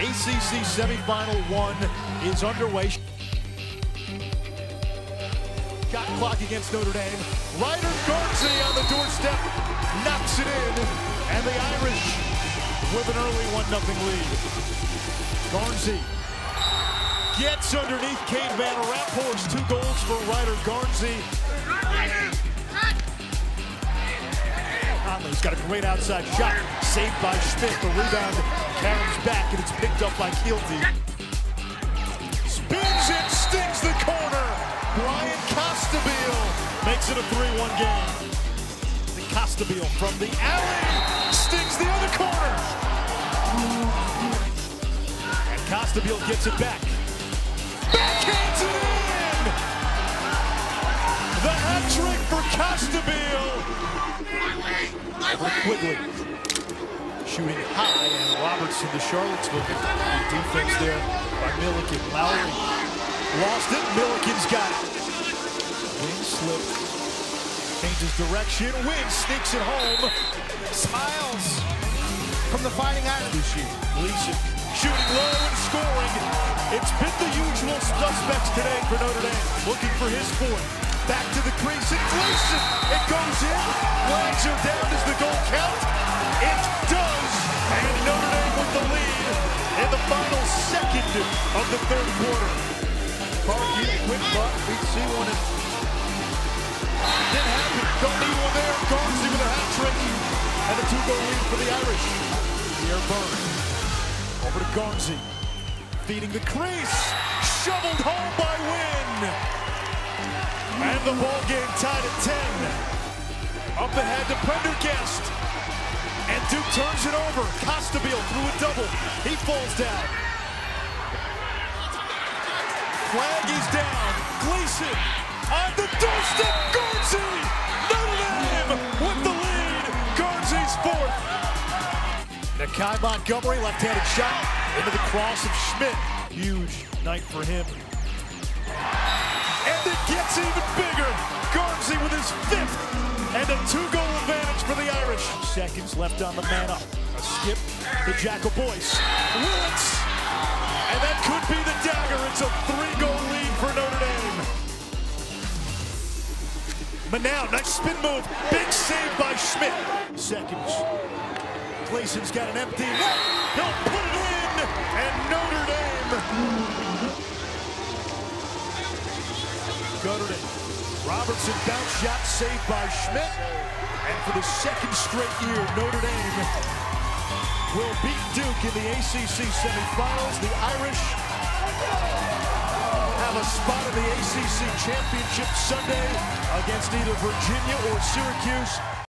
ACC Semifinal 1 is underway. Shot clock against Notre Dame. Ryder Garnsey on the doorstep knocks it in, and the Irish with an early 1-0 lead. Garnsey gets underneath Cade Van Rapport's 2 goals for Ryder Garnsey. Conley's got a great outside shot, saved by Schmidt. The rebound carries back, and it's picked up by Keelty. Spins and stings the corner. Brian Costabile makes it a 3-1 game. The Costabile from the alley stings the other corner. And Costabile gets it back. Backhands it in! The hat trick for Costabile. Over Quigley. Shooting high, and Robertson to Charlottesville. Good defense there by Milliken. Lowry lost it. Milliken's got it. Wing slip. Changes direction. Wing sneaks it home. Smiles from the Fighting Irish this year. Gleason shooting low and scoring. It's been the usual suspects today for Notre Dame. Looking for his fourth. Back to the crease, and Gleason. It goes in. Flags are down. Does the goal count? It does. And Notre Dame with the lead in the final second of the third quarter. Parkey, quick butt. We'd see one. Didn't happen. Don't need one there. Garnsey with a hat trick. And a 2-goal lead for the Irish. Pierre Byrne. Over to Garnsey. Feeding the crease. Shoveled home by Wynn. And the ball game tied at 10. Up ahead to Prendergast. And Duke turns it over. Costabile through a double. He falls down. Flag is down. Gleason on the doorstep. Garnsey! Notre Dame with the lead. Garnsey's fourth. Nakai Montgomery, left-handed shot into the cross of Schmidt. Huge night for him. And it gets even bigger. Garnsey with his 5th and a 2-goal advantage for the Irish. Seconds left on the man up. A skip to Jackal Boyce. Willits! And that could be the dagger. It's a 3-goal lead for Notre Dame. Manow, nice spin move. Big save by Schmidt. Seconds. Gleason's got an empty net. He'll put it in. And Notre Dame. Robertson bounce shot saved by Schmidt. And for the second straight year, Notre Dame will beat Duke in the ACC semifinals. The Irish have a spot in the ACC championship Sunday against either Virginia or Syracuse.